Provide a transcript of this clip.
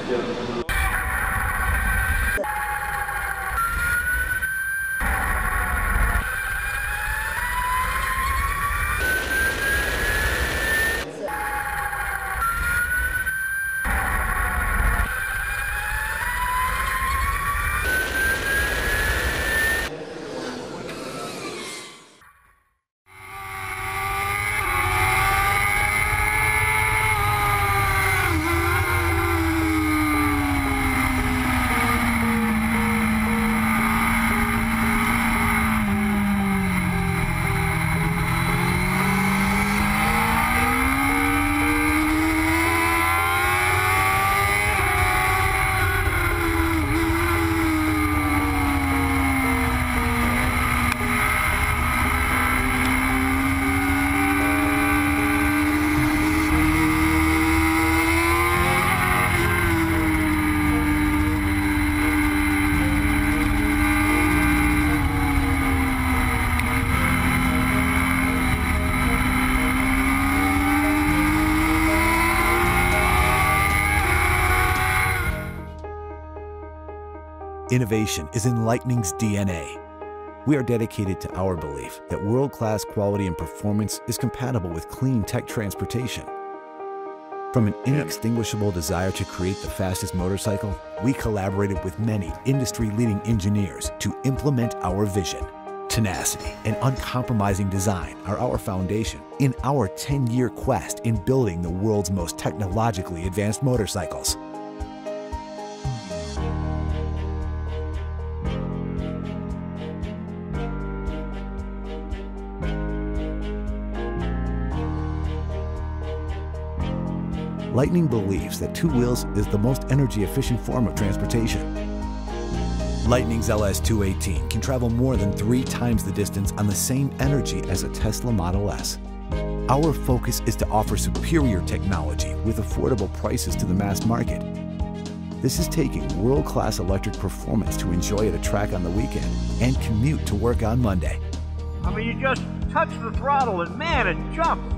Innovation is in Lightning's DNA. We are dedicated to our belief that world-class quality and performance is compatible with clean tech transportation. From an inextinguishable desire to create the fastest motorcycle, we collaborated with many industry-leading engineers to implement our vision. Tenacity and uncompromising design are our foundation in our 10-year quest in building the world's most technologically advanced motorcycles. Lightning believes that two wheels is the most energy-efficient form of transportation. Lightning's LS218 can travel more than 3 times the distance on the same energy as a Tesla Model S. Our focus is to offer superior technology with affordable prices to the mass market. This is taking world-class electric performance to enjoy at a track on the weekend and commute to work on Monday. I mean, you just touch the throttle and man, it jumps.